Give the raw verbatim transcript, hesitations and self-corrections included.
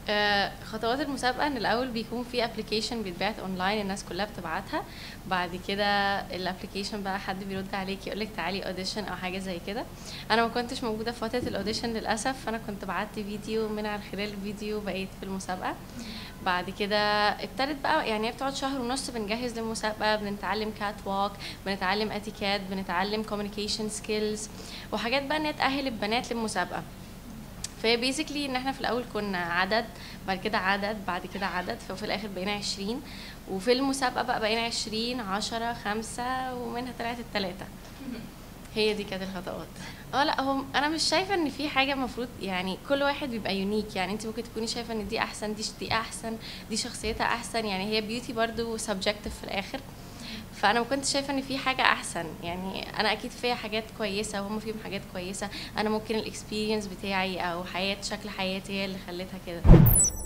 آه، خطوات المسابقة ان الاول بيكون في ابلكيشن بيتبعت اونلاين الناس كلها بتبعتها. بعد كده الابلكيشن بقى حد بيرد عليك يقولك تعالي اوديشن او حاجة زي كده. انا ما كنتش موجودة في فترة الاوديشن للاسف، فانا كنت بعت فيديو من على خلال الفيديو بقيت في المسابقة. بعد كده ابتدت بقى، يعني هي بتقعد شهر ونص بنجهز للمسابقة، بنتعلم كات واك، بنتعلم اتيكات، بنتعلم كوميونيكيشن سكيلز وحاجات بقى ان هي تأهل البنات للمسابقة. فهي بيزيكلي ان احنا في الاول كنا عدد، بعد كده عدد، بعد كده عدد، ففي الاخر بقينا عشرين. وفي المسابقة بقى بقينا عشرين، عشرة، خمسة، ومنها طلعت التلاتة. هي دي كانت الخطوات. اه لا، هو انا مش شايفه ان في حاجه المفروض، يعني كل واحد بيبقى يونيك. يعني انت ممكن تكوني شايفه ان دي احسن، دي دي احسن، دي شخصيتها احسن. يعني هي بيوتي برضو سبجكتيف في الاخر. فانا ما كنت شايفه ان في حاجه احسن. يعني انا اكيد فيها حاجات كويسه وهم فيهم حاجات كويسه. انا ممكن الاكسبيرينس بتاعي او حياه شكل حياتي هي اللي خلتها كده.